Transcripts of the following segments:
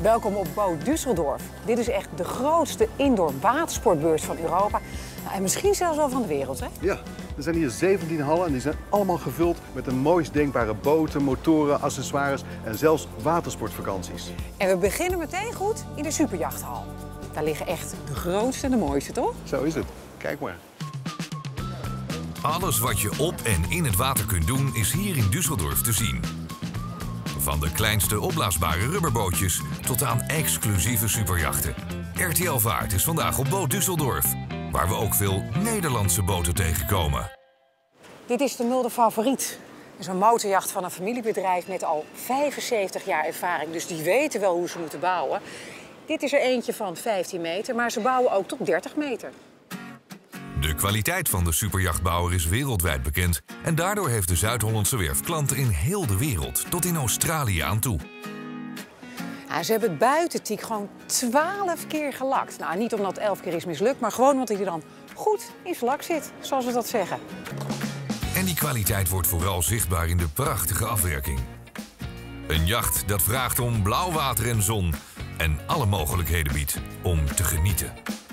Welkom op Boot Düsseldorf. Dit is echt de grootste indoor watersportbeurs van Europa. Nou, en misschien zelfs wel van de wereld, hè? Ja, er zijn hier 17 hallen en die zijn allemaal gevuld met de mooist denkbare boten, motoren, accessoires en zelfs watersportvakanties. En we beginnen meteen goed in de superjachthal. Daar liggen echt de grootste en de mooiste, toch? Zo is het. Kijk maar. Alles wat je op en in het water kunt doen is hier in Düsseldorf te zien. Van de kleinste opblaasbare rubberbootjes tot aan exclusieve superjachten. RTL Vaart is vandaag op Boot Düsseldorf, waar we ook veel Nederlandse boten tegenkomen. Dit is de Mulder Favoriet. Dat is een motorjacht van een familiebedrijf met al 75 jaar ervaring. Dus die weten wel hoe ze moeten bouwen. Dit is er eentje van 15 meter, maar ze bouwen ook tot 30 meter. De kwaliteit van de superjachtbouwer is wereldwijd bekend. En daardoor heeft de Zuid-Hollandse werf klanten in heel de wereld, tot in Australië aan toe. Ja, ze hebben het buitentiek gewoon 12 keer gelakt. Nou, niet omdat 11 keer is mislukt, maar gewoon omdat hij er dan goed in zijn lak zit, zoals we dat zeggen. En die kwaliteit wordt vooral zichtbaar in de prachtige afwerking. Een jacht dat vraagt om blauw water en zon en alle mogelijkheden biedt om te genieten.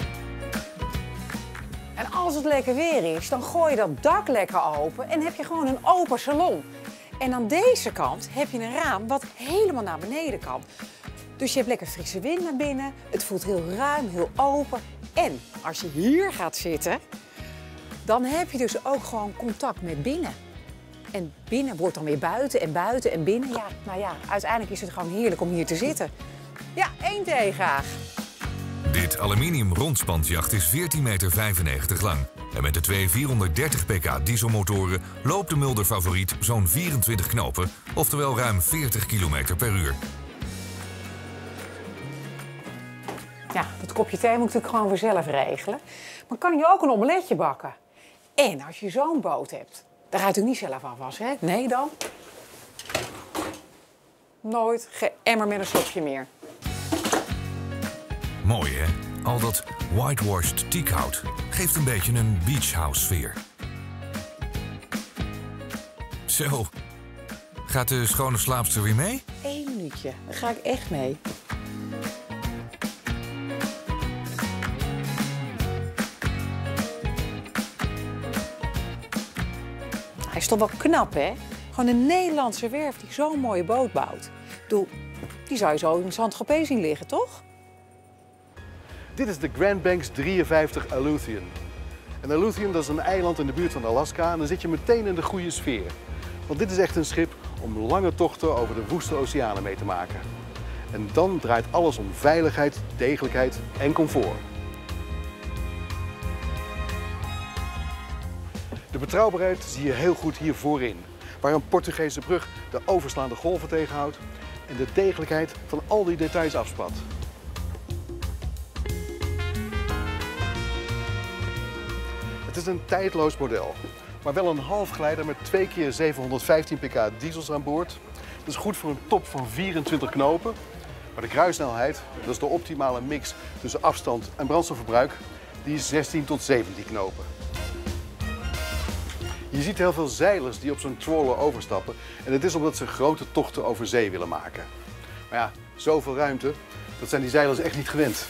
En als het lekker weer is, dan gooi je dat dak lekker open en heb je gewoon een open salon. En aan deze kant heb je een raam wat helemaal naar beneden kan. Dus je hebt lekker frisse wind naar binnen, het voelt heel ruim, heel open. En als je hier gaat zitten, dan heb je dus ook gewoon contact met binnen. En binnen wordt dan weer buiten en buiten en binnen. Ja, nou ja, uiteindelijk is het gewoon heerlijk om hier te zitten. Ja, 1 thee graag. Dit aluminium rondspantjacht is 14,95 meter lang. En met de twee 430 pk dieselmotoren loopt de Mulder Favoriet zo'n 24 knopen, oftewel ruim 40 km per uur. Ja, dat kopje thee moet ik gewoon weer zelf regelen. Maar kan je ook een omeletje bakken? En als je zo'n boot hebt, daar ga je natuurlijk niet zelf afwassen, hè? Nee dan? Nooit geen emmer met een sopje meer. Mooi hè? Al dat whitewashed teakhout geeft een beetje een beachhouse sfeer. Zo, gaat de schone slaapster weer mee? 1 minuutje, daar ga ik echt mee. Hij is toch wel knap, hè? Gewoon een Nederlandse werf die zo'n mooie boot bouwt. Die zou je zo in Saint-Tropez zien liggen, toch? Dit is de Grand Banks 53 Aleutian. En Aleutian, dat is een eiland in de buurt van Alaska en dan zit je meteen in de goede sfeer. Want dit is echt een schip om lange tochten over de woeste oceanen mee te maken. En dan draait alles om veiligheid, degelijkheid en comfort. De betrouwbaarheid zie je heel goed hier voorin, waar een Portugese brug de overslaande golven tegenhoudt en de degelijkheid van al die details afspat. Het is een tijdloos model, maar wel een halfgeleider met 2 keer 715 pk diesels aan boord. Dat is goed voor een top van 24 knopen. Maar de kruissnelheid, dat is de optimale mix tussen afstand en brandstofverbruik, die is 16 tot 17 knopen. Je ziet heel veel zeilers die op zo'n trawler overstappen en het is omdat ze grote tochten over zee willen maken. Maar ja, zoveel ruimte, dat zijn die zeilers echt niet gewend.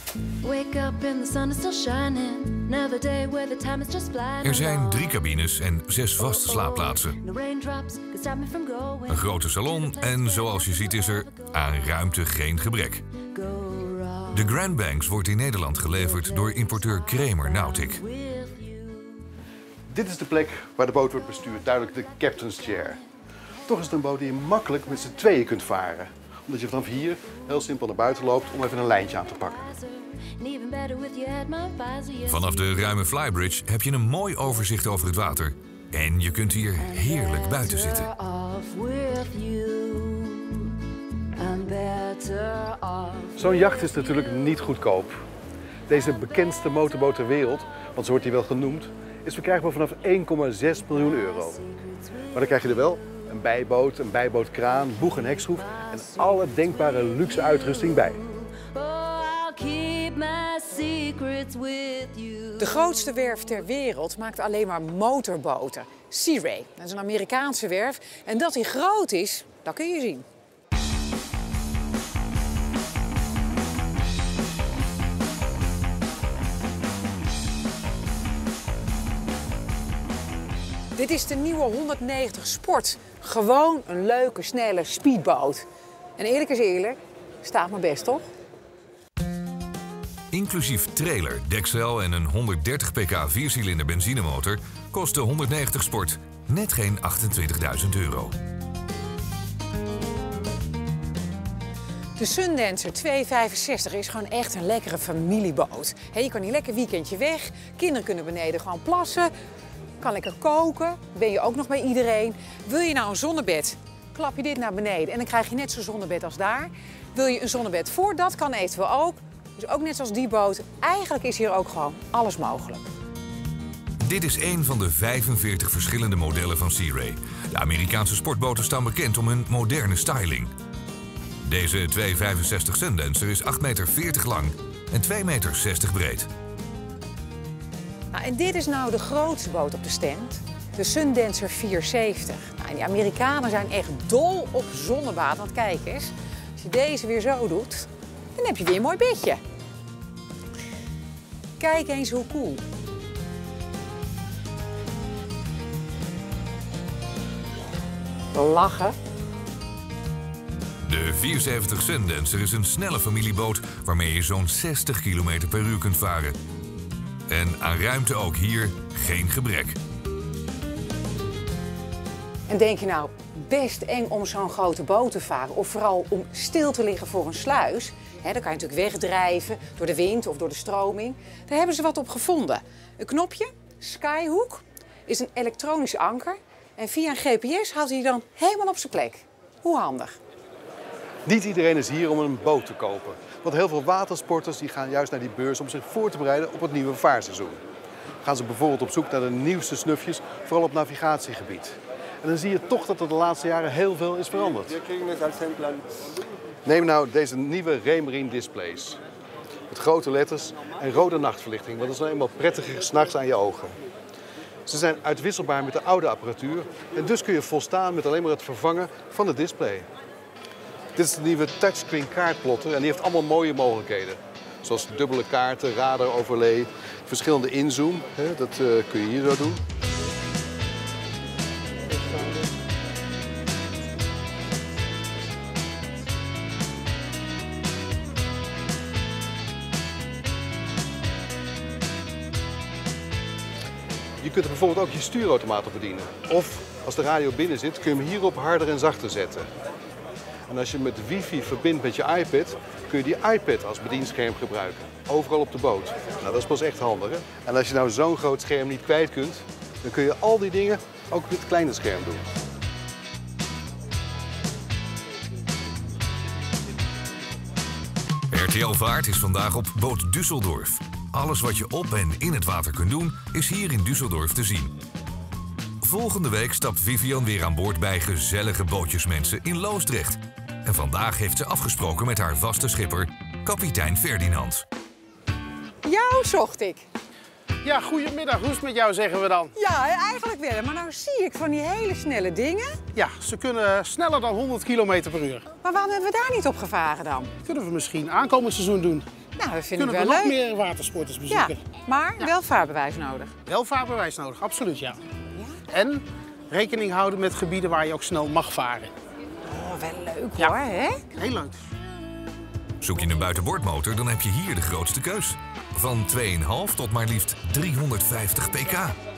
Er zijn 3 cabines en 6 vaste slaapplaatsen. Een grote salon en zoals je ziet is er aan ruimte geen gebrek. De Grand Banks wordt in Nederland geleverd door importeur Kramer Nautic. Dit is de plek waar de boot wordt bestuurd, duidelijk de captain's chair. Toch is het een boot die je makkelijk met z'n tweeën kunt varen. Omdat je vanaf hier heel simpel naar buiten loopt om even een lijntje aan te pakken. Vanaf de ruime flybridge heb je een mooi overzicht over het water. En je kunt hier heerlijk buiten zitten. Zo'n jacht is natuurlijk niet goedkoop. Deze bekendste motorboot ter wereld, want zo wordt hij wel genoemd, is verkrijgbaar vanaf 1,6 miljoen euro. Maar dan krijg je er wel een bijbootkraan, boeg- en hekschroef en alle denkbare luxe uitrusting bij. De grootste werf ter wereld maakt alleen maar motorboten. Sea Ray, dat is een Amerikaanse werf. En dat die groot is, dat kun je zien. Dit is de nieuwe 190 Sport. Gewoon een leuke, snelle speedboot. En eerlijk is eerlijk, staat me best, toch? Inclusief trailer, dekzeil en een 130 pk viercilinder benzinemotor kost de 190 Sport net geen €28.000. De Sundancer 265 is gewoon echt een lekkere familieboot. Je kan hier lekker weekendje weg. Kinderen kunnen beneden gewoon plassen. Kan lekker koken. Ben je ook nog bij iedereen. Wil je nou een zonnebed? Klap je dit naar beneden en dan krijg je net zo'n zonnebed als daar. Wil je een zonnebed voor? Dat kan eventueel ook. Dus ook net zoals die boot. Eigenlijk is hier ook gewoon alles mogelijk. Dit is een van de 45 verschillende modellen van Sea Ray. De Amerikaanse sportboten staan bekend om hun moderne styling. Deze 265 Sundancer is 8,40 meter lang en 2,60 meter breed. Nou, en dit is nou de grootste boot op de stand. De Sundancer 470. Nou, en die Amerikanen zijn echt dol op zonnebaden. Want kijk eens, als je deze weer zo doet, dan heb je weer een mooi bedje. Kijk eens hoe cool. Lachen. De 470 Sundancer is een snelle familieboot waarmee je zo'n 60 km per uur kunt varen. En aan ruimte ook hier geen gebrek. En denk je nou, best eng om zo'n grote boot te varen of vooral om stil te liggen voor een sluis? Dan kan je natuurlijk wegdrijven door de wind of door de stroming. Daar hebben ze wat op gevonden. Een knopje, Skyhook, is een elektronisch anker. En via een GPS houdt hij dan helemaal op zijn plek. Hoe handig. Niet iedereen is hier om een boot te kopen. Want heel veel watersporters die gaan juist naar die beurs om zich voor te bereiden op het nieuwe vaarseizoen. Gaan ze bijvoorbeeld op zoek naar de nieuwste snufjes, vooral op navigatiegebied. En dan zie je toch dat er de laatste jaren heel veel is veranderd. Neem nou deze nieuwe Raymarine displays. Met grote letters en rode nachtverlichting, want dat is nou eenmaal prettiger 's nachts aan je ogen. Ze zijn uitwisselbaar met de oude apparatuur en dus kun je volstaan met alleen maar het vervangen van het display. Dit is de nieuwe touchscreen kaartplotter en die heeft allemaal mooie mogelijkheden. Zoals dubbele kaarten, radaroverlay, verschillende inzoom. Dat kun je hier zo doen. Je kunt er bijvoorbeeld ook je stuurautomaat op bedienen. Of als de radio binnen zit, kun je hem hierop harder en zachter zetten. En als je met wifi verbindt met je iPad, kun je die iPad als bedienscherm gebruiken. Overal op de boot. Nou, dat is pas echt handig, hè? En als je nou zo'n groot scherm niet kwijt kunt, dan kun je al die dingen ook met het kleine scherm doen. RTL Vaart is vandaag op boot Düsseldorf. Alles wat je op en in het water kunt doen, is hier in Düsseldorf te zien. Volgende week stapt Vivian weer aan boord bij gezellige bootjesmensen in Loosdrecht. En vandaag heeft ze afgesproken met haar vaste schipper, kapitein Ferdinand. Jou zocht ik. Ja, goedemiddag. Hoe is het met jou, zeggen we dan? Ja, eigenlijk wel. Maar nou zie ik van die hele snelle dingen. Ja, ze kunnen sneller dan 100 km per uur. Maar waarom hebben we daar niet op gevaren dan? Kunnen we misschien aankomend seizoen doen. Nou, dat vind ik Kunnen wel we nog leuk. meer watersporters bezoeken. Ja, maar wel vaarbewijs nodig. Wel vaarbewijs nodig, absoluut ja. En rekening houden met gebieden waar je ook snel mag varen. Oh, wel leuk Ja. hoor, hè? Heel leuk. Zoek je een buitenboordmotor, dan heb je hier de grootste keus. Van 2,5 tot maar liefst 350 pk.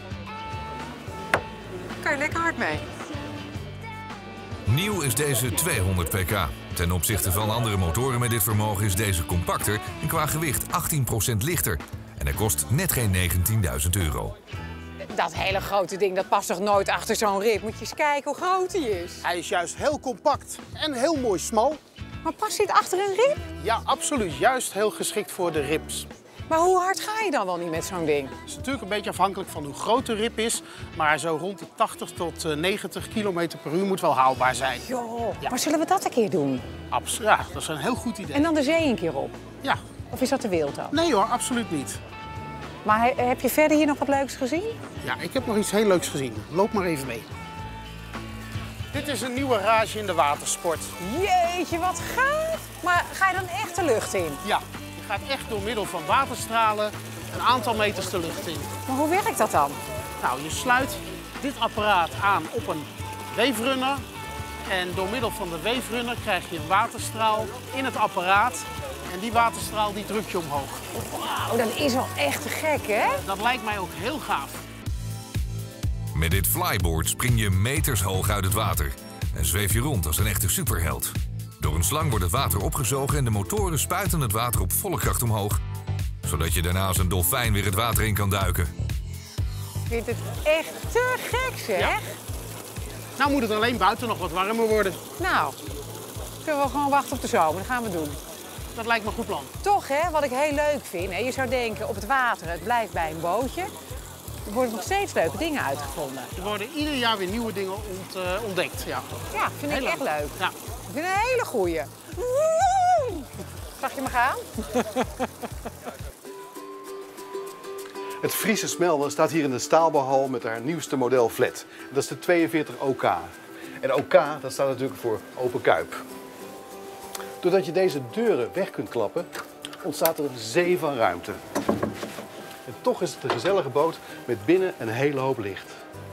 Kan je lekker hard mee. Nieuw is deze 200 pk. Ten opzichte van andere motoren met dit vermogen is deze compacter en qua gewicht 18% lichter. En hij kost net geen €19.000. Dat hele grote ding, dat past toch nooit achter zo'n rib? Moet je eens kijken hoe groot die is. Hij is juist heel compact en heel mooi smal. Maar past dit achter een rib? Ja, absoluut. Juist heel geschikt voor de rips. Maar hoe hard ga je dan wel niet met zo'n ding? Het is natuurlijk een beetje afhankelijk van hoe groot de rib is. Maar zo rond de 80 tot 90 km per uur moet wel haalbaar zijn. Joh, Ja. maar zullen we dat een keer doen? Ja, dat is een heel goed idee. En dan de zee een keer op? Ja, Of is dat te wild dan? nee hoor, absoluut niet. Maar heb je verder hier nog wat leuks gezien? Ja, ik heb nog iets heel leuks gezien. Loop maar even mee. Dit is een nieuwe rage in de watersport. Jeetje, wat gaaf! Maar ga je dan echt de lucht in? Ja, je gaat echt door middel van waterstralen een aantal meters de lucht in. Maar hoe werkt dat dan? Nou, je sluit dit apparaat aan op een weefrunner. En door middel van de weefrunner krijg je een waterstraal in het apparaat. En die waterstraal die druk je omhoog. Wauw, dat is wel echt te gek, hè? Dat lijkt mij ook heel gaaf. Met dit flyboard spring je meters hoog uit het water en zweef je rond als een echte superheld. Door een slang wordt het water opgezogen en de motoren spuiten het water op volle kracht omhoog, zodat je daarna als een dolfijn weer het water in kan duiken. Ik vind het echt te gek, zeg. Ja. Nou moet het alleen buiten nog wat warmer worden. Nou, kunnen we gewoon wachten op de zomer. Dat gaan we doen. Dat lijkt me een goed plan. Toch, hè, wat ik heel leuk vind. Hè, je zou denken, op het water, het blijft bij een bootje. Er worden nog steeds leuke dingen uitgevonden. Er worden ieder jaar weer nieuwe dingen ontdekt. Ja, Ja, vind ik Heel echt leuk. Ja. Ik vind het een hele goeie. Woehoe! Zag je me gaan? Het Friese Smelden staat hier in de staalbouwhal met haar nieuwste model flat. Dat is de 42 OK. En OK, dat staat natuurlijk voor open kuip. Doordat je deze deuren weg kunt klappen, ontstaat er een zee van ruimte. En toch is het een gezellige boot met binnen een hele hoop licht.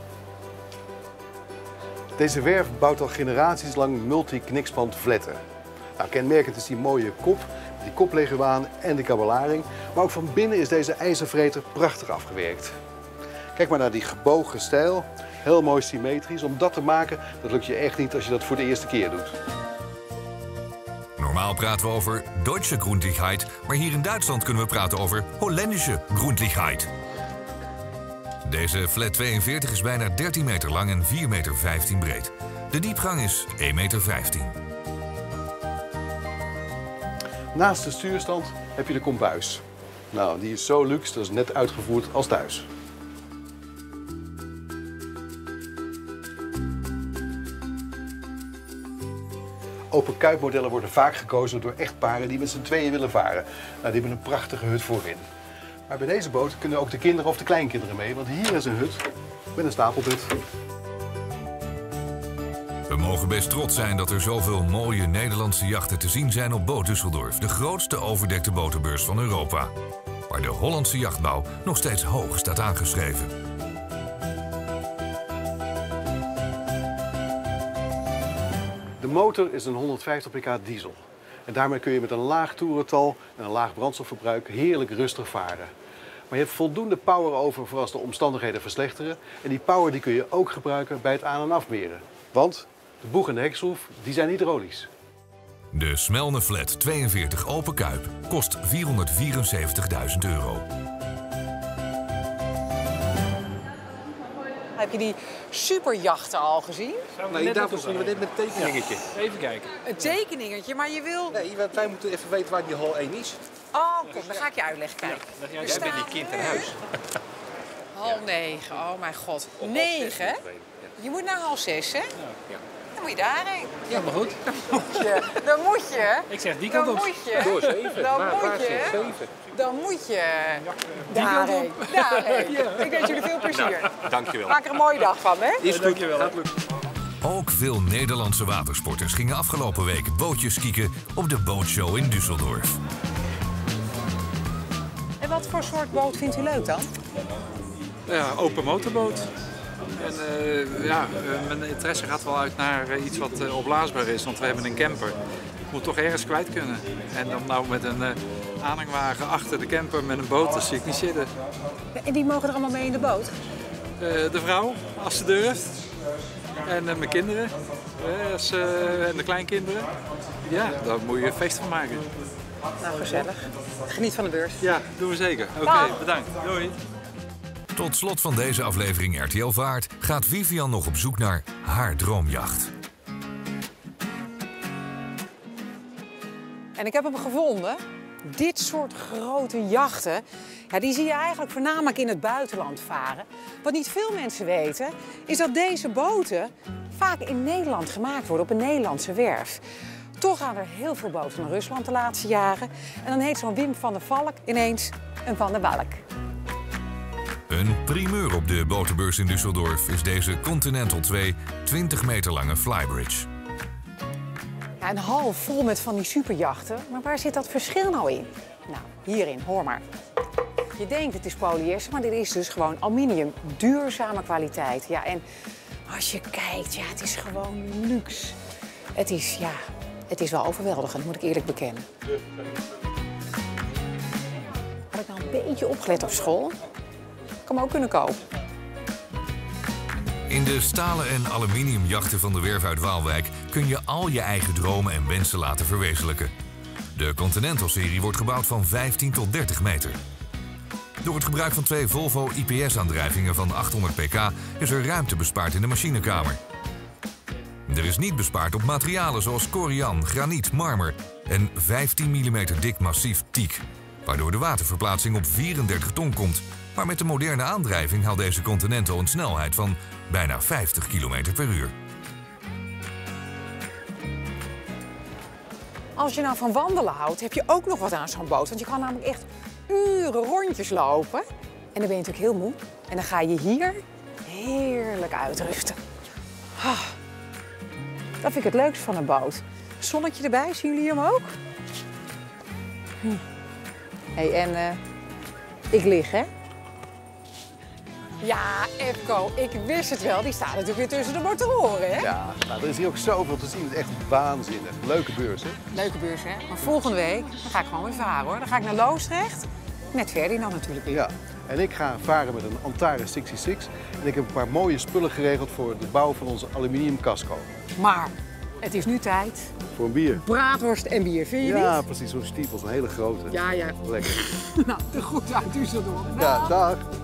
Deze werf bouwt al generaties lang multi-knikspand flatten. Nou, kenmerkend is die mooie kop, die kopleguaan en de kabellaring. Maar ook van binnen is deze ijzervreter prachtig afgewerkt. Kijk maar naar die gebogen stijl. Heel mooi symmetrisch. Om dat te maken, dat lukt je echt niet als je dat voor de eerste keer doet. Normaal praten we over Deutsche Gründlichkeit, maar hier in Duitsland kunnen we praten over Holländische Gründlichkeit. Deze flat 42 is bijna 13 meter lang en 4,15 meter breed. De diepgang is 1,15 meter. Naast de stuurstand heb je de kombuis. Nou, die is zo luxe, dat is net uitgevoerd als thuis. Open kuipmodellen worden vaak gekozen door echtparen die met z'n tweeën willen varen. Nou, die hebben een prachtige hut voorin. Maar bij deze boot kunnen ook de kinderen of de kleinkinderen mee, want hier is een hut met een stapelbed. We mogen best trots zijn dat er zoveel mooie Nederlandse jachten te zien zijn op Boot Düsseldorf, de grootste overdekte botenbeurs van Europa. Waar de Hollandse jachtbouw nog steeds hoog staat aangeschreven. De motor is een 150 pk diesel. En daarmee kun je met een laag toerental en een laag brandstofverbruik heerlijk rustig varen. Maar je hebt voldoende power over voor als de omstandigheden verslechteren. En die power die kun je ook gebruiken bij het aan- en afmeren. Want de boeg en de hekschroef die zijn hydraulisch. De Smelne Flat 42 open kuip kost €474.000. Heb je die superjachten al gezien? Nee, daarvoor zien we dit met een tekeningetje. Even kijken. Een tekeningetje, maar je wil... Nee, wij moeten even weten waar die hal 1 is. Oh, kom, dan ga ik je uitleggen. Kijk. Jij bent die kind in huis. Hal 9, oh mijn god. 9? Je moet naar hal 6, hè? Ja. Dan moet je daarheen. Ja, maar goed. Dan moet je. Ik zeg die Dan kant op. moet je. Door 7. Dan Waar moet je. zit 7? Dan moet je. Daarheen. Daarheen. Ik wens jullie veel plezier. Dankjewel. Maak er een mooie dag van, hè? Is goed. Gaat lukken. Ook veel Nederlandse watersporters gingen afgelopen week bootjes kieken op de bootshow in Düsseldorf. En wat voor soort boot vindt u leuk dan? Ja, open motorboot. En mijn interesse gaat wel uit naar iets wat opblaasbaar is, want we hebben een camper. Ik moet toch ergens kwijt kunnen. En dan nou met een aanhangwagen achter de camper met een boot, dat zie ik niet zitten. En die mogen er allemaal mee in de boot? De vrouw, als ze durft. En mijn kinderen. En de kleinkinderen. Ja, daar moet je een feest van maken. Nou, gezellig. Geniet van de beurs. Ja, doen we zeker. Oké, Dag. bedankt. Doei. Tot slot van deze aflevering RTL Vaart gaat Vivian nog op zoek naar haar droomjacht. En ik heb hem gevonden. Dit soort grote jachten, ja, die zie je eigenlijk voornamelijk in het buitenland varen. Wat niet veel mensen weten, is dat deze boten vaak in Nederland gemaakt worden, op een Nederlandse werf. Toch gaan er heel veel boten naar Rusland de laatste jaren. En dan heet zo'n Wim van der Valk ineens een Van der Walk. Een primeur op de botenbeurs in Düsseldorf is deze Continental 2 20 meter lange flybridge. Ja, een hal vol met van die superjachten. Maar waar zit dat verschil nou in? Nou, hierin, hoor maar. Je denkt het is polyester, maar dit is dus gewoon aluminium. Duurzame kwaliteit. Ja, en als je kijkt, ja, het is gewoon luxe. Het is wel overweldigend, moet ik eerlijk bekennen. Had ik nou een beetje opgelet op school? Ik had hem ook kunnen kopen. In de stalen en aluminiumjachten van de werf uit Waalwijk kun je al je eigen dromen en wensen laten verwezenlijken. De Continental-serie wordt gebouwd van 15 tot 30 meter. Door het gebruik van 2 Volvo IPS-aandrijvingen van 800 pk is er ruimte bespaard in de machinekamer. Er is niet bespaard op materialen zoals corian, graniet, marmer en 15 mm dik massief teak, waardoor de waterverplaatsing op 34 ton komt. Maar met de moderne aandrijving haalt deze Continental een snelheid van bijna 50 km per uur. Als je nou van wandelen houdt, heb je ook nog wat aan zo'n boot. Want je kan namelijk echt uren rondjes lopen. En dan ben je natuurlijk heel moe. En dan ga je hier heerlijk uitrusten. Dat vind ik het leukste van een boot. Zonnetje erbij, zien jullie hem ook? Hey, en ik lig, hè? Ja, Epco, ik wist het wel. Die staat natuurlijk weer tussen de motoren, hè? Ja, nou, er is hier ook zoveel te zien. Het is echt waanzinnig. Leuke beurs, hè? Leuke beurs, hè? Maar volgende week dan ga ik gewoon weer varen, hoor. Dan ga ik naar Loosdrecht. Met Ferdinand natuurlijk weer. Ja, en ik ga varen met een Antares 66. En ik heb een paar mooie spullen geregeld voor de bouw van onze aluminium casco. Maar het is nu tijd. Voor een bier. Braadworst en bier, vind je Ja, niet? precies. Zo'n stiefel, een hele grote. Ja. Lekker. Nou, de groet uit Düsseldorf. Ja, dag.